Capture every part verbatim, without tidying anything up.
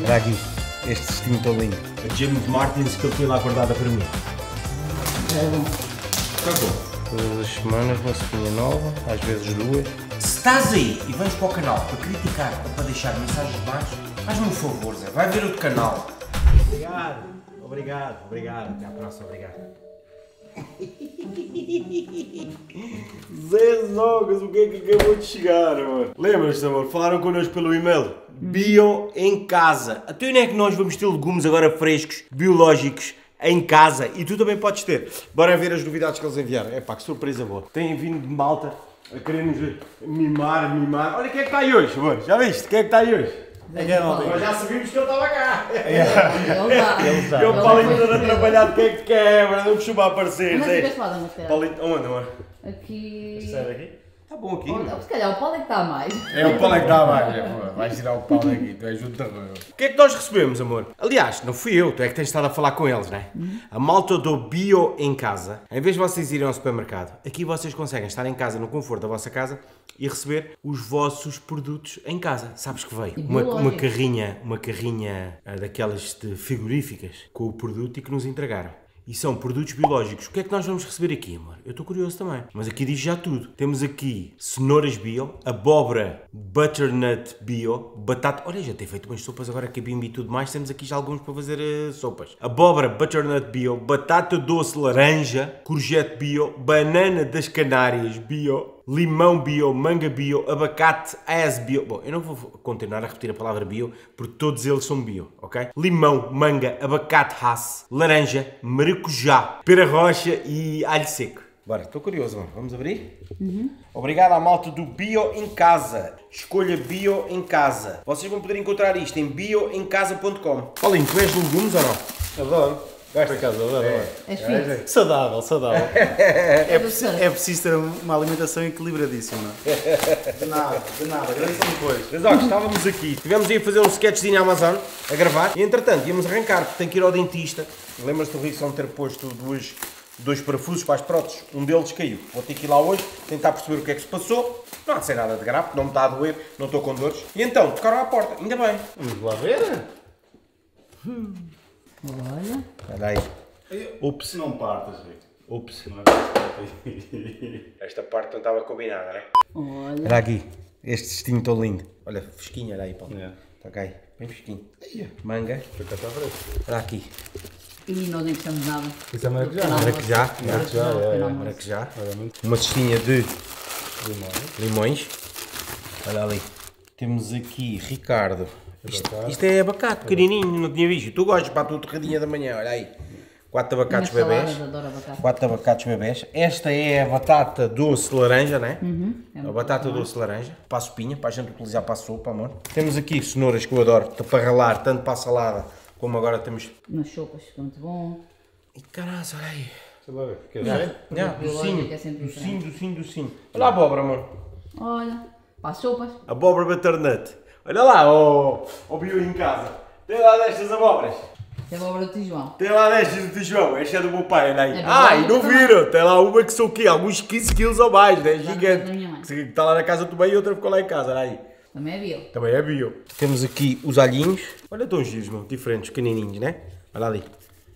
Olha aqui, este cestinho tão lindo. A James Martins que ele tem lá guardada para mim. É bom. Está bom. Todas as semanas uma cestinha nova, às vezes duas. Se estás aí e vens para o canal para criticar ou para deixar mensagens más, faz-me um favor, Zé, vai ver outro canal. Obrigado, obrigado, obrigado. Até à próxima, obrigado. Zé Zogas, o que é que acabou de chegar, amor? Lembras-te, amor? Falaram connosco pelo e-mail. Bio em casa. Até onde é que nós vamos ter legumes agora frescos, biológicos, em casa? E tu também podes ter. Bora ver as novidades que eles enviaram. É pá, que surpresa boa. Têm vindo de malta a querer nos mimar, mimar. Olha quem é que está aí hoje, amor. Já viste? Quem é que está aí hoje? É que é Nós já sabíamos que ele estava cá. Ele está. Ele está. E o Paulinho todo atrapalhado, o que é que quebra? Não costuma aparecer. Mas tiveste lá da matéria. Paulinho, onde, amor? Aqui. Sai daqui? Está bom aqui. Ou, se calhar o Paulo é que está a mais. É o Paulo é que dá mais, amor. Vais tirar o Paulo aqui, tu és um terror. O que é que nós recebemos, amor? Aliás, não fui eu, tu é que tens estado a falar com eles, não é? Uhum. A malta do Bio em casa. Em vez de vocês irem ao supermercado, aqui vocês conseguem estar em casa, no conforto da vossa casa, e receber os vossos produtos em casa. Sabes que veio uma, uma carrinha, uma carrinha uh, daquelas de frigoríficas com o produto e que nos entregaram. E são produtos biológicos. O que é que nós vamos receber aqui, amor? Eu estou curioso também. Mas aqui diz já tudo. Temos aqui cenouras bio, abóbora butternut bio, batata... Olha, já tem feito umas sopas agora que a bimbi e tudo mais. Temos aqui já alguns para fazer uh, sopas. Abóbora butternut bio, batata doce laranja, courgette bio, banana das Canárias bio, limão bio, manga bio, abacate as bio. Bom, eu não vou continuar a repetir a palavra bio, porque todos eles são bio, ok? Limão, manga, abacate Hass, laranja, maracujá, pera rocha e alho seco. Bora, estou curioso, mano. Vamos abrir? Uhum. Obrigado à malta do Bio em Casa. Escolha Bio em Casa. Vocês vão poder encontrar isto em bio em casa ponto com. Paulinho, tu és de legumes ou não? Adoro. Por acaso, adoro. É. És fit. Saudável, saudável. é, preciso, é preciso ter uma alimentação equilibradíssima. De nada, de nada. Agradeço depois. Mas olha, estávamos aqui. Estivemos aí a fazer um sketchzinho à Amazon, a gravar. E entretanto, íamos arrancar, porque tem que ir ao dentista. Lembras-te do Rickson ter posto duas, dois parafusos para as próteses? Um deles caiu. Vou ter que ir lá hoje, tentar perceber o que é que se passou. Não há de ser nada de grave, não me está a doer, não estou com dores. E então, tocaram à porta. Ainda bem. Vamos lá ver. Hum. Olha. Olha aí. Ups. Não partas, Rico. Ups. Não é Esta parte não estava combinada, não é? Olha. Olha aqui. Este cestinho tão lindo. Olha, fresquinho, olha aí, Paulo. É. Está cá aí. Bem fresquinho. Manga. Por cá está fresco. Olha aqui. E nós nem precisamos nada. Isso é maracujá. Maracujá. Maracujá, é, é. Maracujá. Uma cestinha de Limões. limões. Olha ali. Temos aqui, Ricardo. Isto, isto é abacate, pequenininho, não tinha visto. Tu gostas para a tua torradinha da manhã, olha aí. Quatro abacates bebés. Abacate. Quatro abacates bebés. Esta é a batata doce laranja, não é? Uhum. É a batata doce laranja. Para a sopinha, para a gente utilizar para a sopa, amor. Temos aqui cenouras que eu adoro, para ralar, tanto para a salada, como agora temos... Nas sopas, fica muito bom. E caralho, olha aí. Deixa lá ver. Quer Já, ver? já, docinho, docinho, docinho, docinho. Olha a abóbora, amor. Olha, para as sopas. Abóbora butternut. Olha lá, ó, ó Bio em casa. Tem lá destas abóboras. É a abóbora do Tijuão. Tem lá destas do Tijuão. Esta é do meu pai, olha aí. É Ah, e não também. viram. Tem lá uma que são o quê? Alguns quinze quilos ou mais, né? Já Gigante. da minha mãe. Que está lá na casa do bem e outra ficou lá em casa, olha aí. Também é bio. Também é bio. Temos aqui os alhinhos. Olha, tão giros, meu. Diferentes, pequenininhos, né? Olha ali.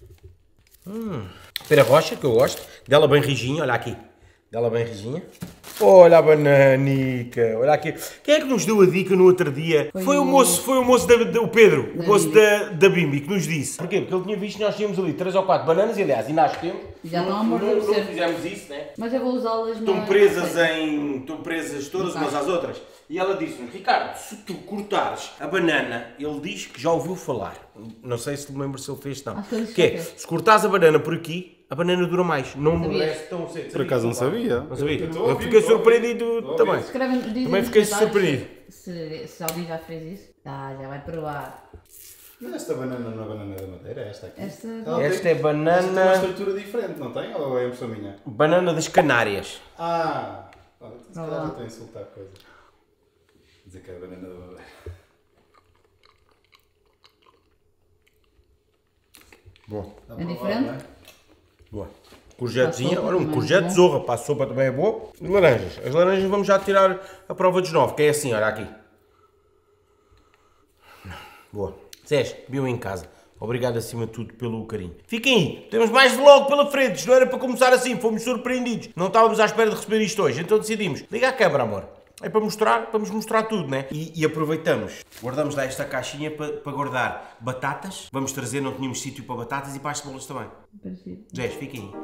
Hum. Pera rocha, que eu gosto. Dela bem rijinha, olha aqui. Dela bem rijinha. Olha a bananica, olha aqui. Quem é que nos deu a dica no outro dia? Foi, foi o moço, foi o moço da, da, o Pedro, da o moço da, da Bimbi, que nos disse. Porquê? Porque ele tinha visto que nós tínhamos ali três ou quatro bananas, e aliás, e nós temos. Já não, estão a não, não, amortecer. não fizemos isso, né? Mas eu vou usá-las na... Estão presas em. Estão presas todas umas às outras. E ela disse-me, Ricardo, se tu cortares a banana, ele diz que já ouviu falar. Não sei se te lembro se ele fez, não. Que, que é, se cortares a banana por aqui, a banana dura mais. Não endurece Sabias? tão cedo. Por acaso não sabia. Não sabia. Eu Eu fiquei surpreendido também. Escrevem, dizem Também nos fiquei comentários surpreendido. Se, se alguém já fez isso, ah, já vai provar. Mas esta banana não é banana da madeira, é esta aqui. Esta... Ela Esta tem- é banana- Esta tem uma estrutura diferente, não tem? Ou é impressão minha? Banana das Canárias. Ah! Olha, se calhar Olá. já estou a insultar a coisa. Dizer que é a banana da madeira. Boa. Dá É para diferente? provar, não é? Boa. Courgettezinha, Para a sopa olha um também é courgette bom. zorra, para a sopa também é boa. E laranjas. As laranjas vamos já tirar a prova dos nove, que é assim, olha aqui. Boa. Zés, viu em casa. Obrigado acima de tudo pelo carinho. Fiquem aí, temos mais vlog pela frente. Isto não era para começar assim, fomos surpreendidos. Não estávamos à espera de receber isto hoje, então decidimos. Liga a câmera, amor. É para mostrar, para nos mostrar tudo, né? E, e aproveitamos. Guardamos lá esta caixinha para, para guardar batatas. Vamos trazer, não tínhamos sítio para batatas e para as cebolas também. Parecido. Zés, fiquem aí.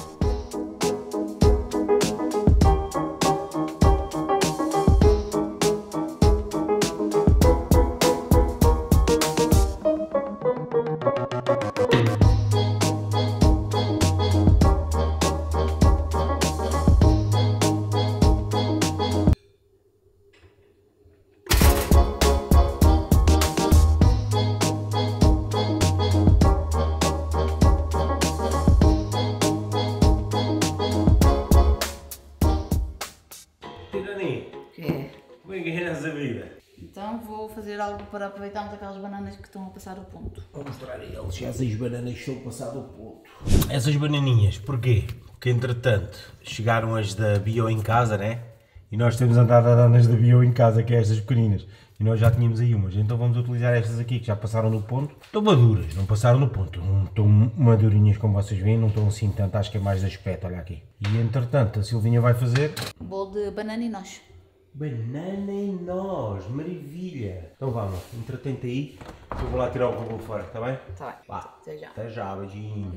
Como é que é nessa vida? Então vou fazer algo para aproveitarmos aquelas bananas que estão a passar o ponto. Vou mostrar a eles se essas bananas estão passado o ponto. Essas bananinhas, porquê? Porque entretanto chegaram as da Bio em casa, né? E nós temos andado a dar nas da Bio em casa, que é estas pequeninas. E nós já tínhamos aí umas, então vamos utilizar estas aqui que já passaram no ponto. Estão maduras, não passaram no ponto. Não estão madurinhas como vocês veem, não estão assim tanto, acho que é mais de aspecto, olha aqui. E entretanto a Silvinha vai fazer... Bolo de banana e nós. Banana e nós, maravilha! Então vamos, entretente aí, eu vou lá tirar o robô fora, está bem? Tá bem, Vá. até já. Até já, beijinho.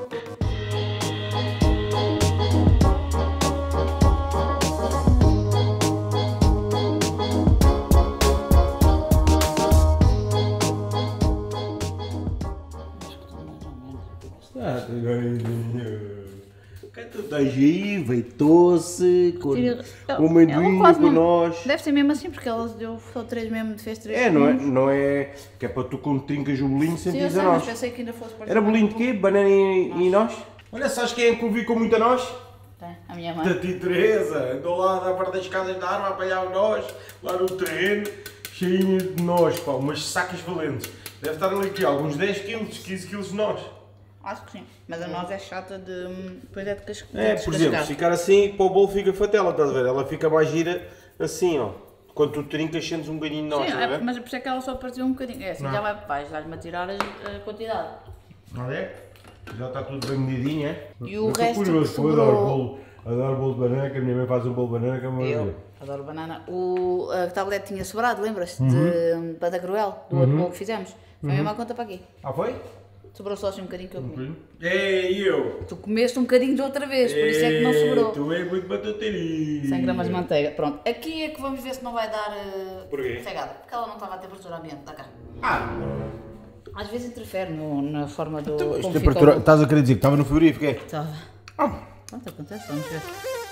Está bem, que tu estás aí, veitosse, com, com amendoim, com nós. Deve ser mesmo assim, porque ela deu só três mesmo, fez três. É, não é? Não é que é para tu quando trincas o bolinho Sim, eu sentires sei, a mas nós. pensei que ainda fosse participar. Era bolinho de quê? Banana e, e nós? Olha, sabes quem é que eu vi com muita nós? Tem, a minha mãe. Da tia Teresa. Andou lá na parte das escadas da árvore a apanhar o nós, lá no terreno, cheinho de nós, pá, umas sacas valentes. Deve estar ali aqui alguns dez quilos, quinze quilos de nós. Acho que sim, mas a noz é chata de... depois é de cascar. É, por exemplo, se ficar assim, para o bolo fica fatela, estás a ver? Ela fica mais gira assim, ó. Quando tu trincas, sentes um bocadinho de nós, sim, estás a ver? é, mas por isso é que ela só partiu um bocadinho. É assim, Não. já vai, vais dar-me a tirar a, a quantidade. Não é? Já está tudo bem medidinho, é? E o Eu estou resto curioso, que eu adoro sobrou- bolo, adoro bolo de banana, que a minha mãe faz um bolo de banana que é uma maravilha. Eu adoro banana. O, a tablet tinha sobrado, lembras-te? Uhum. De Bada Cruel, do outro bolo que fizemos. Foi a mesma conta para aqui. Ah, foi? Sobrou só assim um bocadinho que eu comi. Ei, eu! Tu comeste um bocadinho de outra vez, por isso é que não sobrou. Tu é muito batateirinho. cem gramas de manteiga. Pronto, aqui é que vamos ver se não vai dar uh, Porquê? cegada. Porque ela não estava a temperatura ambiente, dá cá. Ah! Às vezes interfere no, na forma do... Então, como fica o bolo. estás a querer dizer que estava no frigorífico, é? Estava. Ah! Pronto, acontece, vamos ver.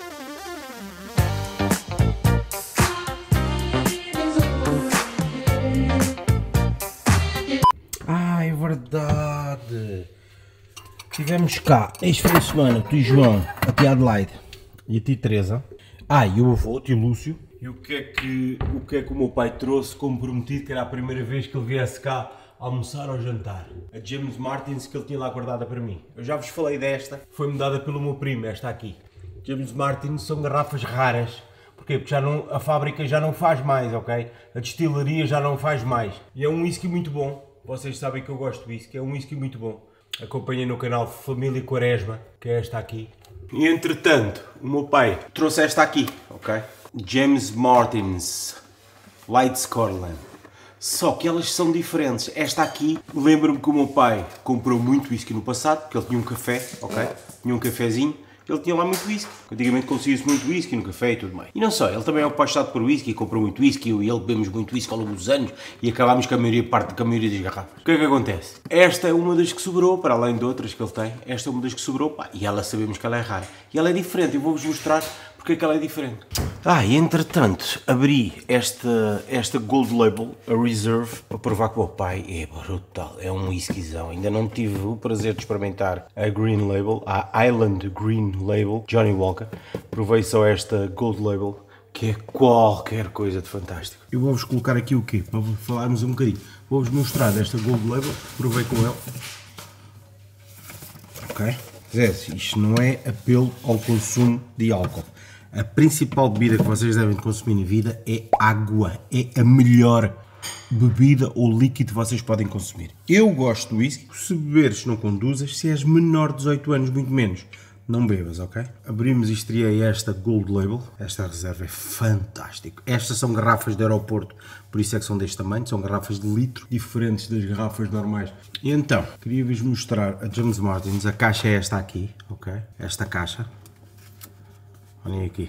Ah, é verdade! Tivemos cá, este fim de semana, o tio João, a tia Adelaide e a tia Teresa. Ah, e o avô, o tio Lúcio. E o que, é que, o que é que o meu pai trouxe como prometido, que era a primeira vez que ele viesse cá almoçar ou jantar? A James Martins, que ele tinha lá guardada para mim. Eu já vos falei desta, foi-me dada pelo meu primo, esta aqui. James Martins são garrafas raras. Porquê? Porque já não, a fábrica já não faz mais, ok? A destilaria já não faz mais. E é um whisky muito bom. Vocês sabem que eu gosto de whisky, é um whisky muito bom. Acompanhem no canal Família Quaresma, que é esta aqui. E entretanto, o meu pai trouxe esta aqui, ok? James Martins Light Scotland. Só que elas são diferentes. Esta aqui, lembro-me que o meu pai comprou muito whisky no passado, porque ele tinha um café, ok? Tinha um cafezinho. Ele tinha lá muito whisky. Antigamente conseguia-se muito whisky no café e tudo mais. E não só, ele também é apaixonado por whisky, comprou muito whisky, eu e ele bebemos muito whisky ao longo dos anos e acabámos com a maioria, parte com a maioria das garrafas. O que é que acontece? Esta é uma das que sobrou, para além de outras que ele tem, esta é uma das que sobrou, pá, e ela sabemos que ela é rara. E ela é diferente, eu vou-vos mostrar porque é que ela é diferente. Ah, e entretanto, abri esta, esta Gold Label, a Reserve, para provar que o meu pai é brutal, é um whiskyzão. Ainda não tive o prazer de experimentar a Green Label, a Island Green Label, Johnny Walker. Provei só esta Gold Label, que é qualquer coisa de fantástico. Eu vou-vos colocar aqui o quê? Para falarmos um bocadinho. Vou-vos mostrar esta Gold Label, provei com ele. Ok? Zé, isto não é apelo ao consumo de álcool. A principal bebida que vocês devem consumir na vida é água. É a melhor bebida ou líquido que vocês podem consumir. Eu gosto do whisky. Se beberes, não conduzas. Se és menor de dezoito anos, muito menos, não bebas, ok? Abrimos e estreiei esta Gold Label. Esta reserva é fantástica. Estas são garrafas de aeroporto, por isso é que são deste tamanho. São garrafas de litro, diferentes das garrafas normais. E então, queria-vos mostrar a James Martins. A caixa é esta aqui, ok? Esta caixa. Olhem aqui.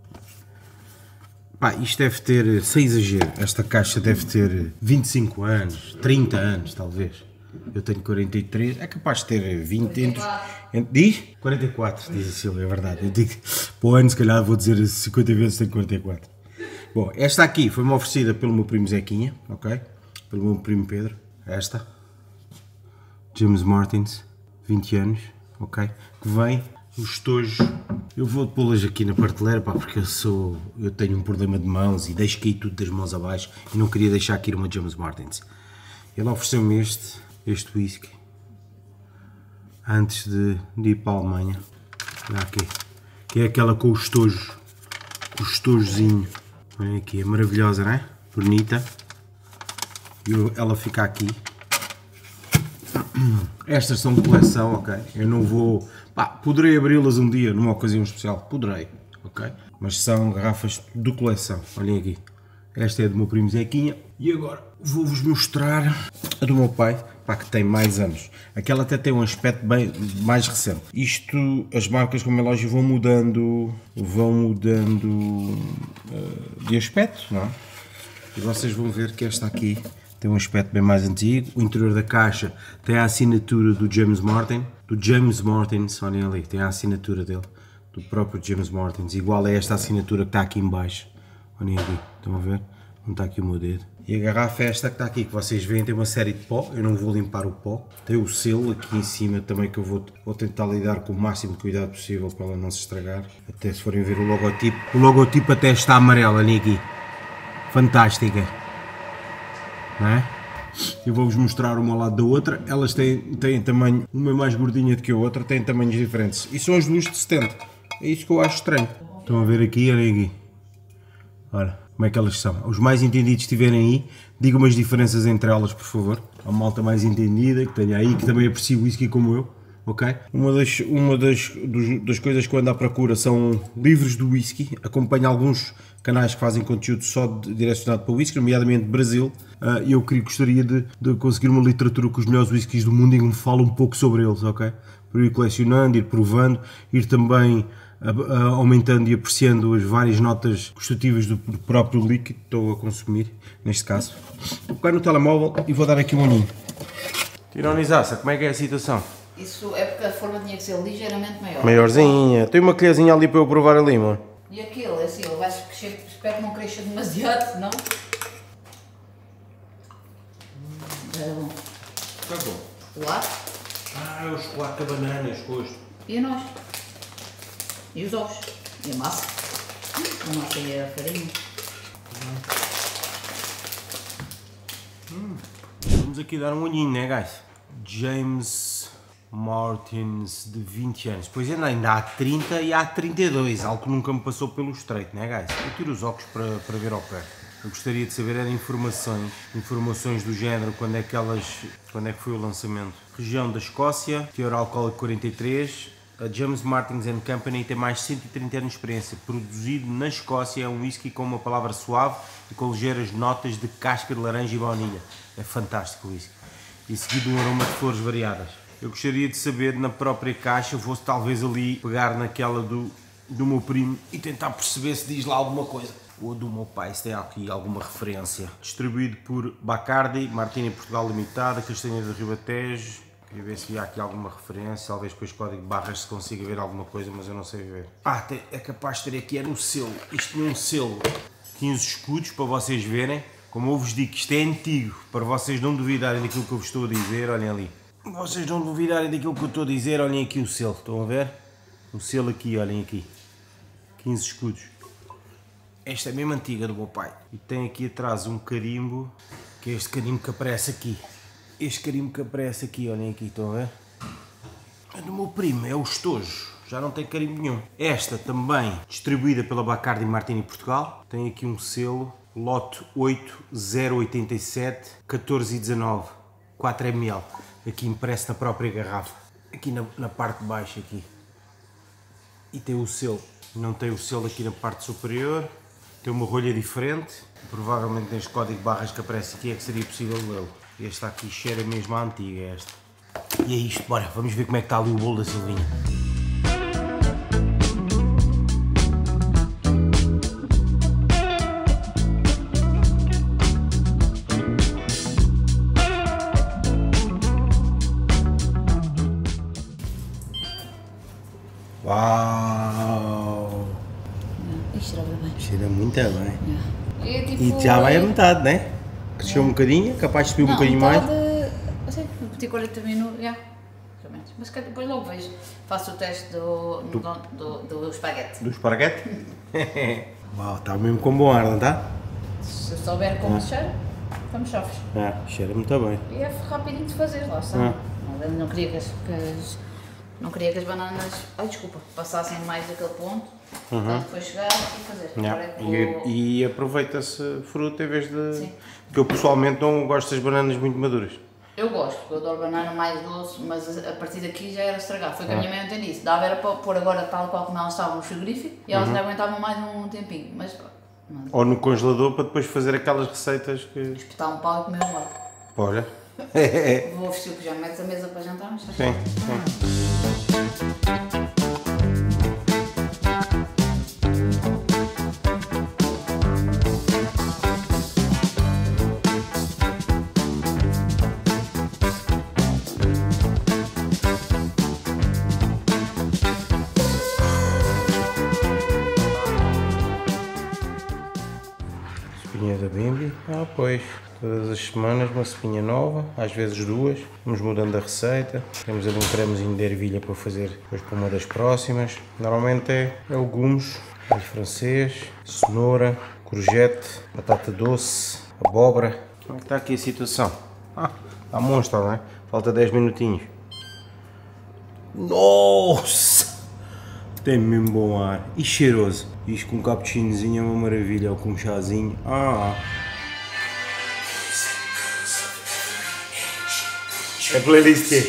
Pá, isto deve ter, sem exagero, esta caixa deve ter vinte e cinco anos, trinta anos talvez. Eu tenho quarenta e três, é capaz de ter vinte, entre, entre, diz? quarenta e quatro, diz a Silvia, é verdade. Eu digo, para o ano se calhar vou dizer cinquenta vezes tenho quarenta e quatro. Bom, esta aqui foi-me oferecida pelo meu primo Zequinha, ok? Pelo meu primo Pedro, esta. James Martins, vinte anos, ok? Que vem os estojos. Eu vou pô-las aqui na prateleira, pá, porque eu sou, eu tenho um problema de mãos e deixo cair tudo das mãos abaixo e não queria deixar aqui uma James Martins. Ele ofereceu-me este, este whisky, antes de, de ir para a Alemanha. Olha aqui, que é aquela com o estojo, com o estojozinho. Olha aqui, é maravilhosa, não é? Bonita. E ela fica aqui. Estas são de coleção, ok? Eu não vou... Pá, poderei abri-las um dia, numa ocasião especial. Poderei, ok? Mas são garrafas de coleção. Olhem aqui. Esta é do meu primo Zequinha. E agora vou-vos mostrar a do meu pai, pá, que tem mais anos. Aquela até tem um aspecto bem mais recente. Isto, as marcas, como é lógico, vão mudando, vão mudando uh, de aspecto, não é? E vocês vão ver que esta aqui tem um aspecto bem mais antigo. O interior da caixa tem a assinatura do James Martin, do James Martins, olhem ali, tem a assinatura dele, do próprio James Martins, igual a esta assinatura que está aqui em baixo. Olhem aqui, estão a ver? Não está aqui o meu dedo. E a garrafa é esta que está aqui, que vocês veem, tem uma série de pó, eu não vou limpar o pó. Tem o selo aqui em cima também, que eu vou, vou tentar lidar com o máximo de cuidado possível para ela não se estragar. Até se forem ver o logotipo, o logotipo até está amarelo, olhem aqui. Fantástica. Não é? Eu vou-vos mostrar uma ao lado da outra. Elas têm, têm tamanho, uma é mais gordinha do que a outra, têm tamanhos diferentes. E são as luzes de setenta. É isso que eu acho estranho. Estão a ver aqui, olhem aqui. Ora, como é que elas são? Os mais entendidos que estiverem aí, digam-me as diferenças entre elas, por favor. A malta mais entendida, que tenha aí, que também aprecia o whisky como eu. Ok? Uma das, uma das, dos, das coisas que eu ando à procura são livros do whisky. Acompanho alguns canais que fazem conteúdo só de, direcionado para o whisky, nomeadamente Brasil. Uh, eu queria, gostaria de, de conseguir uma literatura com os melhores whiskies do mundo e que me fale um pouco sobre eles, ok? Para ir colecionando, ir provando, ir também uh, uh, aumentando e apreciando as várias notas gustativas do, do próprio líquido que estou a consumir, neste caso. Vou pegar no telemóvel e vou dar aqui um olhinho. Tironizaça, como é que é a situação? Isso é porque a forma tinha que ser ligeiramente maior. Maiorzinha. Tem uma colherzinha ali para eu provar ali, amor. E aquilo, é assim, ele vai crescer, espero que não cresça demasiado, senão... Era bom. Está bom. Chocolate. Ah, é o chocolate com a banana, os gosto. E a nós. E os ovos. E a massa. A massa e a farinha. Hum. Vamos aqui dar um olhinho, né, guys? James Martins, de vinte anos. Pois ainda há trinta e há trinta e dois, algo que nunca me passou pelo estreito, né, guys? Eu tiro os óculos para, para ver ao pé. Eu gostaria de saber era informações, informações do género, quando é que elas, quando é que foi o lançamento. Região da Escócia, teor alcoólico quarenta e três, a James Martins and Company tem mais de cento e trinta anos de experiência. Produzido na Escócia, é um whisky com uma palavra suave e com ligeiras notas de casca de laranja e baunilha. É fantástico o whisky. E seguido um aroma de flores variadas. Eu gostaria de saber, na própria caixa, vou talvez ali pegar naquela do, do meu primo e tentar perceber se diz lá alguma coisa. Ou do meu pai, se tem aqui alguma referência. Distribuído por Bacardi, Martini Portugal Limitada, Castanha de Ribatejo. Queria ver se havia aqui alguma referência, talvez depois código de barras se consiga ver alguma coisa, mas eu não sei ver. Ah, é capaz de ter aqui, é no selo. Isto tinha um selo. quinze escudos para vocês verem. Como eu vos digo, isto é antigo, para vocês não duvidarem daquilo que eu vos estou a dizer, olhem ali. Vocês não duvidarem daquilo que eu estou a dizer, olhem aqui o selo, estão a ver? O selo aqui, olhem aqui. quinze escudos. Esta é mesmo antiga do meu pai. E tem aqui atrás um carimbo, que é este carimbo que aparece aqui. Este carimbo que aparece aqui, olhem aqui, estão a ver? É do meu primo, é o estojo. Já não tem carimbo nenhum. Esta também, distribuída pela Bacardi Martini Portugal. Tem aqui um selo lote oito zero oitenta e sete catorze e dezanove, quatro mililitros, aqui impresso na própria garrafa, aqui na, na parte de baixo aqui, e tem o selo, não tem o selo aqui na parte superior, tem uma rolha diferente, provavelmente neste código de barras que aparece aqui é que seria possível lê-lo. Este aqui cheira mesmo à antiga, esta. E é isto, bora, vamos ver como é que está ali o bolo da Silvinha. Uau! Isto cheira bem. Cheira muito bem. É tipo, E já vai a metade, né? Cresceu um bocadinho, capaz de subir um bocadinho mais. Assim, meti quarenta minutos, já. Mas depois logo vejo. Faço o teste do, do, do, do espaguete. Do esparguete? Uau, está mesmo com bom ar, não está? Se eu souber como se cheira, estamos chaves. Ah, cheira muito bem. E é rapidinho de fazer, lá está. Ah. Não, não, queria que as, que as, não queria que as bananas, ai desculpa, passassem mais daquele ponto. Uhum. Então depois chegar e fazer. Yeah. É que vou... E, e aproveita-se fruta em vez de... Sim. Porque eu pessoalmente não gosto das bananas muito maduras. Eu gosto, porque eu adoro banana mais doce, mas a partir daqui já era estragado. Foi que a minha mãe ontem disse. Dava era para pôr agora tal qual como elas estavam no frigorífico e elas uhum. ainda aguentavam mais um tempinho. Mas, não. Ou no congelador para depois fazer aquelas receitas que... Espetar um pau e comer um lado. Olha. Vou vestir o que já metes a mesa para jantar, mas está Sim, sim. Espinha da Bimbi, ah pois, todas as semanas uma espinha nova, às vezes duas, vamos mudando a receita, temos ali um cremezinho de ervilha para fazer depois para uma das próximas, normalmente é, é legumes, alho francês, cenoura, courgette, batata doce, abóbora. Como é que está aqui a situação? Ah, está monstro, não é? Falta dez minutinhos. Nossa! Tem mesmo bom ar e cheiroso. Isto com um cappuccinozinho é uma maravilha, ou com um chazinho. Ah! É playlist que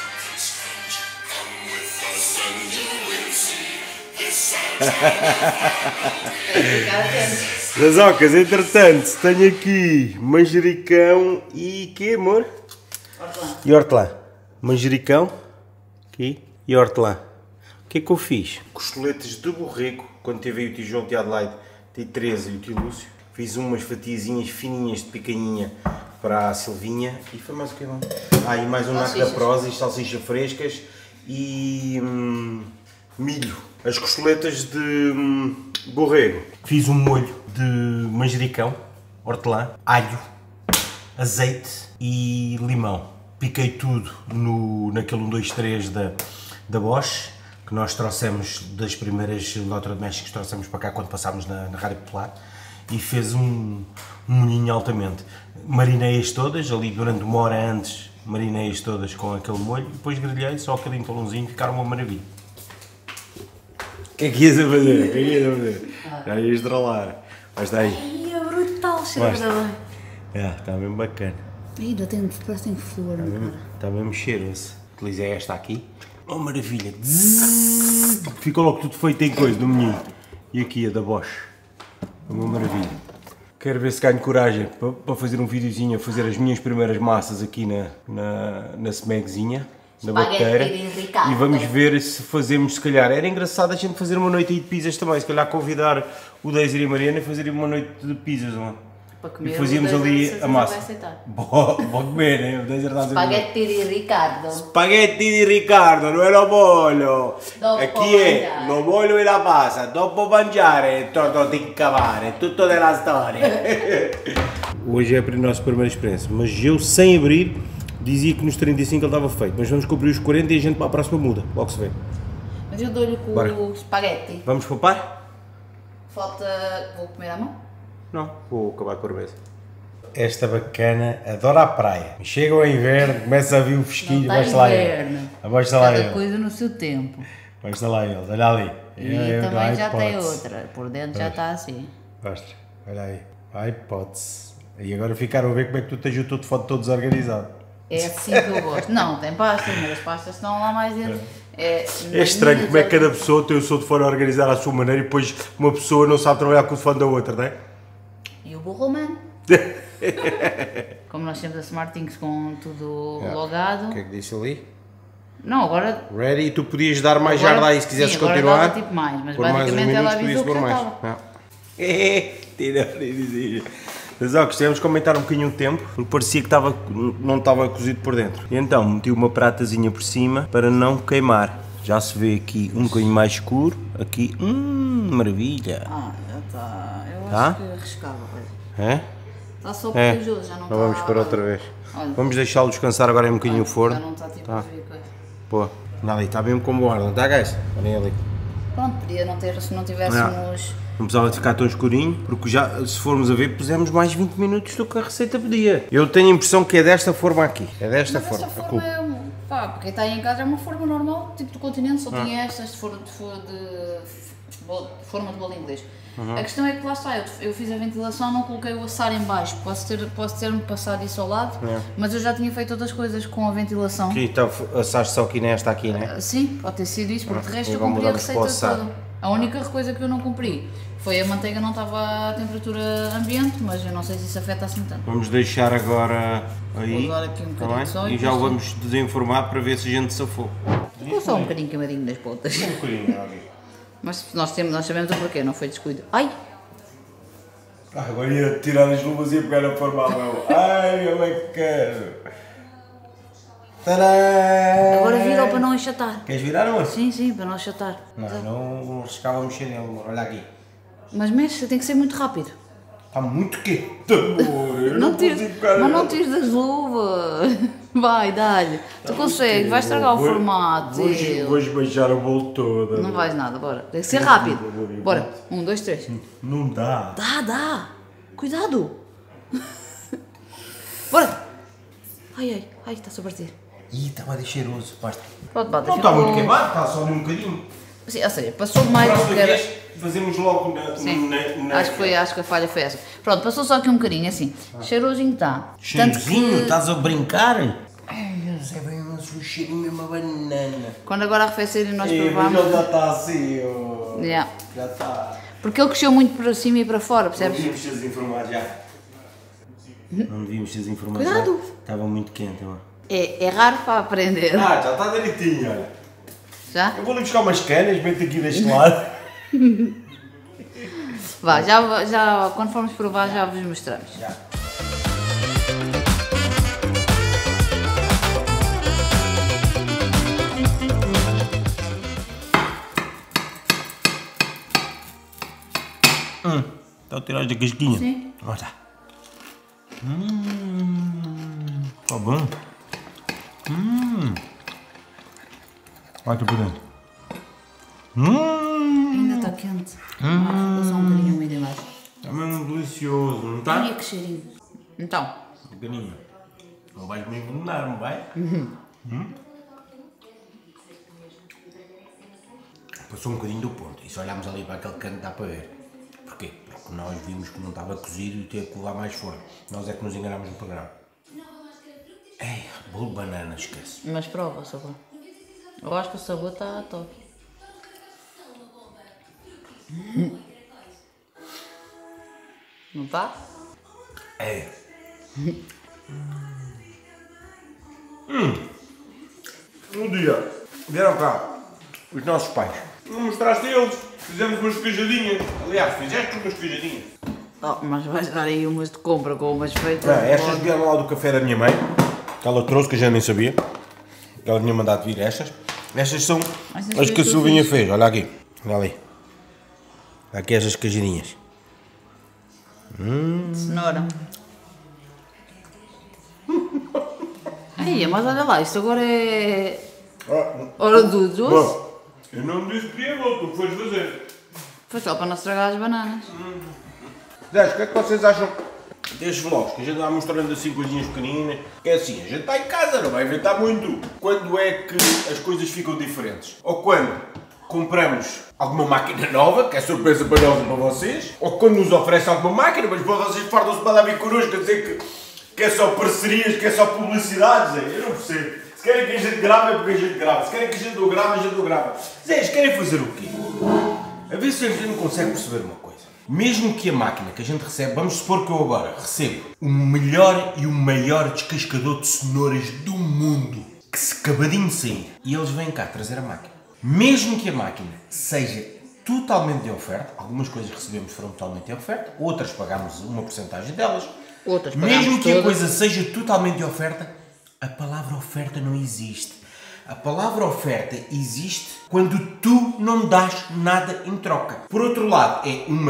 Razocas, entretanto, tenho aqui manjericão e que amor? Hortelã. E hortelã. Manjericão aqui e hortelã. O que é que eu fiz? Costeletas de borrego, quando teve aí o tio João, o tio Adelaide, o tio Teresa e o tio Lúcio. Fiz umas fatiazinhas fininhas de picanhinha para a Silvinha. E foi mais o que não? Ah, e mais um naco da prosa, e salsichas frescas e hum, milho. As costeletas de hum, borrego. Fiz um molho de manjericão, hortelã, alho, azeite e limão. Piquei tudo no, naquele um, dois, três da, da Bosch, que nós trouxemos das primeiras eletrodomésticos que trouxemos para cá quando passámos na, na Rádio Popular, e fez um, um molhinho altamente. Marinei-as todas, ali durante uma hora antes, marinei-as todas com aquele molho, e depois grelhei só aquele talãozinho, ficaram uma maravilha. O que é que ias a fazer? O que é que ias a fazer? Já ias estralar. Mas está aí. Ai, é brutal, cheira bem. É, está mesmo bacana. Ainda tem, parece que tem flor, Está mesmo, está mesmo cheiroso. Utilizei esta aqui. Oh, maravilha! Ficou logo tudo feito em coisa do menino. E aqui a da Bosch. Uma maravilha. Quero ver se ganho coragem para, para fazer um videozinho a fazer as minhas primeiras massas aqui na, na, na smegzinha, na bateira. E vamos ver se fazemos, se calhar. Era engraçado a gente fazer uma noite aí de pizzas também. Se calhar convidar o Deisir e a Mariana e fazer uma noite de pizzas, não é? Para comer, e fazíamos ali a massa. Vou comer, hein? O Deisir está a dizer. Spaghetti di Riccardo. Spaghetti di Riccardo, non lo voglio. Dopo Aqui è, mangiare. lo voglio e la passa. Dopo mangiare, torno a incavare. Tutto della storia. Hoje é a nossa primeira experiência, mas eu sem abrir dizia que nos trinta e cinco ele estava feito. Mas vamos cumprir os quarenta e a gente para a próxima muda. Logo se vê. Mas eu dou-lhe com Bora. o spaghetti. Vamos poupar? Falta. Vou comer à mão? Não, vou acabar por mesa. Esta bacana adora a praia. Chega o inverno, começa a vir o fresquinho, Não baixa lá inverno. ele. Baixa lá Cada ele. coisa no seu tempo. Baixa lá ele, olha ali. E Eu- eu- também ai, já tem pode-se. outra. Por dentro já está assim. Mostra, olha aí. Há hipótese. E agora ficaram a ver como é que tu tens o teu telefone todo desorganizado. É assim que eu gosto. Não, tem pastas, mas as pastas estão lá mais dentro. É, É estranho como é que cada pessoa tem o seu telefone a organizar à sua maneira e depois uma pessoa não sabe trabalhar com o telefone da outra, não é? E o burro humano. Como nós temos a SmartThings com tudo Yeah. logado. O que é que disse ali? Não, agora. Ready, tu podias dar mais agora- jarda aí se quisesses sim, agora continuar. dava tipo mais, mas Por mais uns basicamente ela minutos, avisou que podias já pôr estava. mais. É, tira a dizer. Mas ó, gostamos de comentar um bocadinho o tempo, porque parecia que estava, não estava cozido por dentro. E então meti uma pratazinha por cima para não queimar. Já se vê aqui um bocadinho mais escuro, aqui, hum, maravilha. Ah, já está. Eu Tá? acho que arriscava. É? Está só É. pegajoso, já não está. Não vamos para outra vez. Olha. Vamos deixá-lo descansar agora em um bocadinho o Já forno. não está tipo Tá. a ver coisa. Pô, nada aí, está mesmo como o ar, não está, guys? Olhem ali. Pronto, podia não ter se não tivéssemos. Não precisava de ficar tão escurinho, porque já, se formos a ver, pusemos mais vinte minutos do que a receita pedia. Eu tenho a impressão que é desta forma aqui. É desta Mas forma. esta A forma culpa. é. um- Pá, porque está aí em casa é uma forma normal, tipo do continente, Ah. só tinha estas de forma de, for- de, bolo- de forma de bolo inglês. Uhum. A questão é que lá está, eu, eu fiz a ventilação, não coloquei o assar em baixo, posso ter, posso ter-me passado isso ao lado, É. mas eu já tinha feito outras coisas com a ventilação. Aqui está, assaste só aqui nesta aqui, né? Sim, pode ter sido isso, porque de resto E eu vamos cumpri a mudar para o receita assar. toda. A única coisa que eu não cumpri foi a manteiga não estava à temperatura ambiente, mas eu não sei se isso afeta assim tanto. Vamos deixar agora aí, Vou dar aqui um tá bocadinho bem? só e E já o depois vamos desenformar para ver se a gente safou. Ficou só um bocadinho queimadinho das pontas. Um bocadinho, ali. Mas nós, temos, nós sabemos o porquê, não foi descuido. Ai! Ah, agora ia tirar as luvas e ia pegar a forma à mão. Ai, eu é que quero. Tadã! Agora vira para não achatar. Queres virar ou Sim, sim, para não achatar. Não, não arriscava mexer nele, amor. Olha aqui. Mas mexe, tem que ser muito rápido. Está muito quente, amor. Eu Não não tires, consigo pegar mas não nele. tires das luvas. Vai, dá-lhe. Tu consegues, vais estragar o Vou- formato. Vou, eu. vou esbanjar a bola toda. Não vais nada, bora. Tem que ser rápido. Bora. Um, dois, três. Não dá. Dá, dá. Cuidado. Bora. Ai, ai, ai, está-se a partir. Ih, estava de cheiroso, basta. Pronto, bata. Não está muito queimado, está só ali um bocadinho. Sim, ou seja, passou mais do Próxima que era. vez fazemos logo na... Sim, na, na... acho que, foi, acho que a falha foi essa. Pronto, passou só aqui um bocadinho, assim. Cheirosinho está. Cheirosinho, estás a brincar? Ai, é bem um cheirinho mesmo a banana. Quando agora arrefecer e nós Ei, mas provarmos. ele já está assim, ó. Yeah. Já está. Porque ele cresceu muito para cima e para fora, Não percebes? devíamos ter desinformado já. Não devíamos ter desinformado já. Cuidado. Estava muito quente, ó. É, é raro para aprender. Ah, já está direitinho, olha. Já? Eu vou ali buscar umas canas, meto aqui deste lado. Vá, já, já, quando formos provar já vos mostramos. Já. Hum, está a tirar da casquinha? Sim. Olha tá. Hum, está bom. Hum. Vai, tu por dentro. Hum, Ainda está quente. Ah, ficou só um bocadinho úmido embaixo. está mesmo delicioso, não está? Olha que cheirinho. Então, Pequenino. Não vais me envenenar, não vai? Hum? Passou um bocadinho do ponto. E se olharmos ali para aquele canto dá para ver. Porquê? Porque nós vimos que não estava cozido e teve que levar mais forno. Nós é que nos enganámos no programa. Ei, bolo de banana, esquece. mas prova o sabor. Eu acho que o sabor está top. Não está? É. hum. Um dia vieram cá os nossos pais. Não mostraste eles. Fizemos umas queijadinhas. Aliás, fizeste umas queijadinhas. Oh, mas vais dar aí umas de compra com umas feitas. Ah, estas vieram lá do café da minha mãe, que ela trouxe, que eu já nem sabia. Ela tinha mandado vir estas. Estas são Estas as que a foi Silvinha tudo fez, olha aqui. Olha ali. Aqui estas queijadinhas. Cenoura. Ai, mas olha lá, isto agora é hora do doce. Bom, eu não disse que ia, tu que foste fazer. Foi só para não estragar as bananas. Zé, o que é que vocês acham destes vlogs? Que a gente vai mostrando assim coisinhas pequeninas. Que é assim, a gente está em casa, não vai inventar muito. Quando é que as coisas ficam diferentes? Ou quando compramos alguma máquina nova, que é surpresa para nós e para vocês, ou quando nos oferece alguma máquina, mas vocês fardam-se para dar bem connosco a dizer que, que é só parcerias, que é só publicidades. Eu não percebo. Se querem que a gente grave, é porque a gente grava. Se querem que a gente não grave, a gente não grava. Zés, querem fazer o quê? A ver se a gente não consegue perceber uma coisa. Mesmo que a máquina que a gente recebe, vamos supor que eu agora recebo o melhor e o maior descascador de cenouras do mundo, que se acabadinho de sair, e eles vêm cá trazer a máquina. Mesmo que a máquina seja totalmente de oferta, algumas coisas que recebemos foram totalmente de oferta, outras pagámos uma porcentagem delas, Outras mesmo que todas. a coisa seja totalmente de oferta, a palavra oferta não existe. A palavra oferta existe quando tu não dás nada em troca. Por outro lado, é uma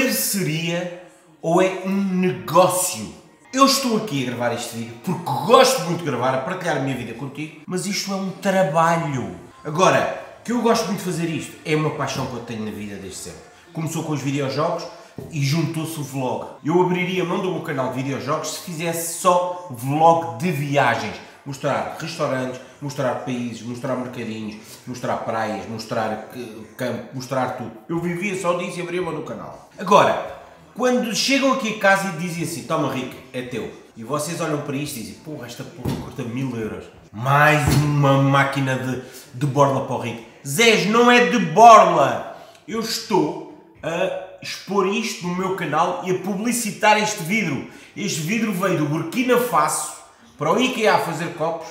parceria ou é um negócio. Eu estou aqui a gravar este vídeo porque gosto muito de gravar, a partilhar a minha vida contigo, mas isto é um trabalho. Agora, que eu gosto muito de fazer isto, é uma paixão que eu tenho na vida desde sempre. Começou com os videojogos e juntou-se o vlog. Eu abriria mão do meu canal de videojogos se fizesse só vlog de viagens. Mostrar restaurantes, mostrar países, mostrar mercadinhos, mostrar praias, mostrar campo, mostrar tudo. Eu vivia só disso e abria mão do canal. Agora, quando chegam aqui a casa e dizem assim, toma Rico, é teu. E vocês olham para isto e dizem, porra, esta porra custa mil euros. Mais uma máquina de, de borla para o Rico. Zés, não é de borla. Eu estou a expor isto no meu canal e a publicitar este vidro. Este vidro veio do Burkina Faso para o IKEA fazer copos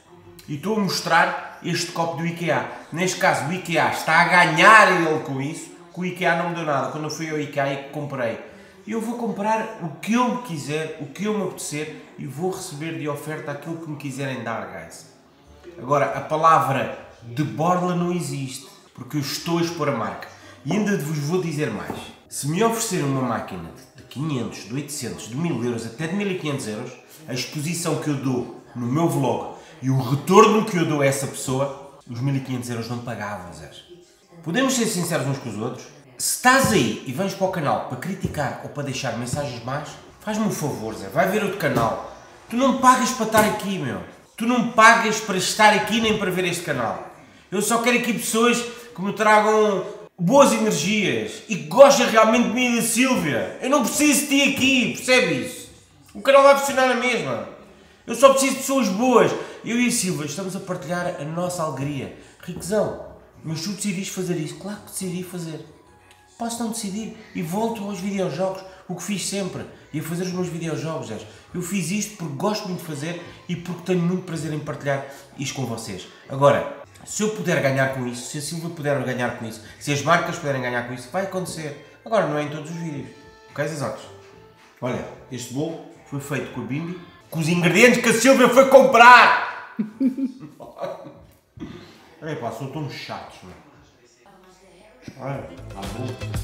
e estou a mostrar este copo do IKEA. Neste caso, o IKEA está a ganhar ele com isso, que o IKEA não me deu nada. Quando eu fui ao IKEA e comprei. Eu vou comprar o que eu me quiser, o que eu me apetecer e vou receber de oferta aquilo que me quiserem dar, guys. Agora, a palavra de borla não existe, porque eu estou a expor a marca. E ainda vos vou dizer mais. Se me oferecerem uma máquina de quinhentos, de oitocentos, de mil euros, até de mil e quinhentos euros, a exposição que eu dou no meu vlog e o retorno que eu dou a essa pessoa, os mil e quinhentos euros não pagavam, Zé. Podemos ser sinceros uns com os outros? Se estás aí e vens para o canal para criticar ou para deixar mensagens más, faz-me um favor, Zé, vai ver outro canal. Tu não pagas para estar aqui, meu. Tu não pagas para estar aqui nem para ver este canal. Eu só quero aqui pessoas que me tragam boas energias e que gostem realmente de mim e da Sílvia. Eu não preciso de ti aqui, percebe isso? O canal vai funcionar na mesma. Eu só preciso de pessoas boas. Eu e a Sílvia estamos a partilhar a nossa alegria. Riquezão, mas tu decidiste fazer isso? Claro que decidi fazer. Posso não decidir e volto aos videojogos, o que fiz sempre, e a fazer os meus videojogos. Eu fiz isto porque gosto muito de fazer e porque tenho muito prazer em partilhar isto com vocês. Agora, se eu puder ganhar com isso, se a Sílvia puder ganhar com isso, se as marcas puderem ganhar com isso, vai acontecer. Agora, não é em todos os vídeos. Ok, Zezotes? Olha, este bolo foi feito com a Bimbi, com os ingredientes que a Sílvia foi comprar! Epá, são tão chatos, mano. Olha, tá bom.